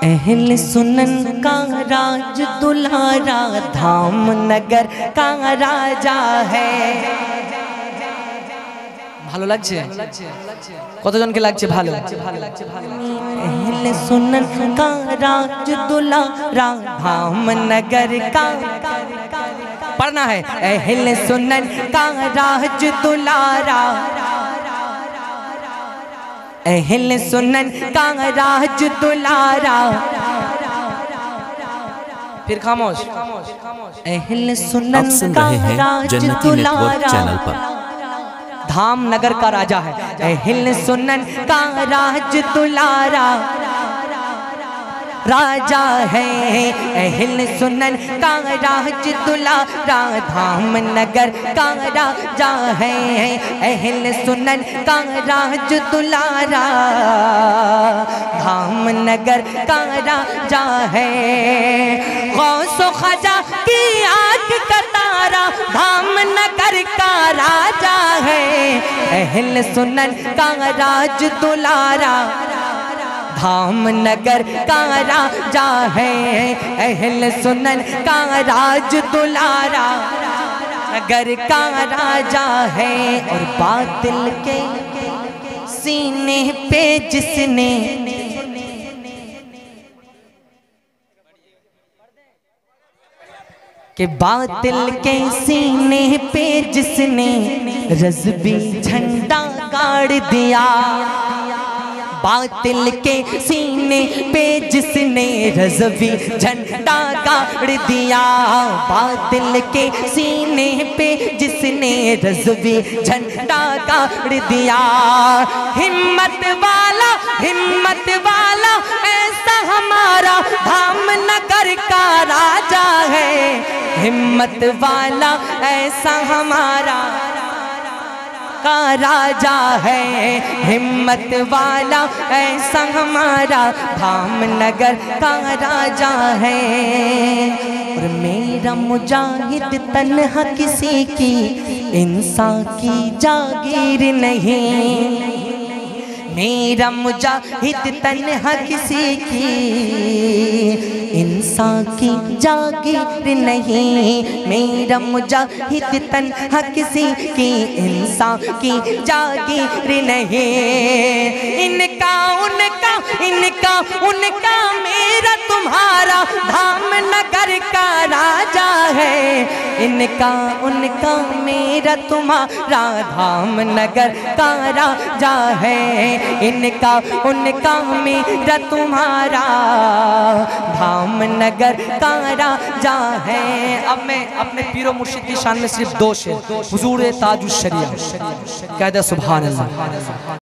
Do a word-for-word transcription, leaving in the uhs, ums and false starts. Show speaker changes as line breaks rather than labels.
अहल सुनन का राज दुलारा, धाम नगर का राजा है। ভালো লাগছে? কতজনকে লাগছে ভালো? अहल सुनन का राज दुलारा, धाम नगर का पढ़ना है। अहल सुनन का राज दुलारा, अहल सुनन का राज दुलारा। फिर खामोश। अहल सुनन का राज दुलारा, धाम नगर का राजा है। अहल सुनन का राज दुलारा राजा है। अहल सुनन का राज दुलारा, धाम नगर का राजा है। अहल सुनन का राज दुलारा, धाम नगर का राजा है। गौसो ख्वाजा की आँख का तारा, धाम नगर का राजा है। अहल सुनन का राज दुलारा, धाम नगर का राजा है। अहल सुनन का राज दुलारा, नगर का राजा है। और बातिल के सीने पे जिसने के बातिल के सीने पे जिसने रज़्बी झंडा गाड़ दिया, बातिल के सीने पे जिसने रज़्बी झंडा गाड़ दिया, बातिल के सीने पे जिसने रज़्बी झंडा गाड़ दिया। हिम्मत वाला हिम्मत वाला ऐसा हमारा धाम नगर का राजा है। हिम्मत वाला ऐसा हमारा का राजा है। हिम्मत वाला ऐसा हमारा धाम नगर का राजा है। और मेरा मुजाहिद तन्हा किसी की इंसान की जागीर नहीं, मेरा मुजाहिद तन्हा किसी की इंसान की जागीर नहीं। मेरा मुजाहिद तन्हा किसी की इंसान की जागीर नहीं। इनका उनका इनका उनका मेरा तुम्हारा धाम नगर का राजा है। इनका उनका मेरा तुम्हारा धाम नगर का राजा है। इनका उनका मेरा तुम्हारा धाम नगर का राजा है। अब मैं अपने पीरो मुर्शिद की शान में सिर्फ दो शेर हुजूर ताजुश शरिया कह दे सुभान अल्लाह।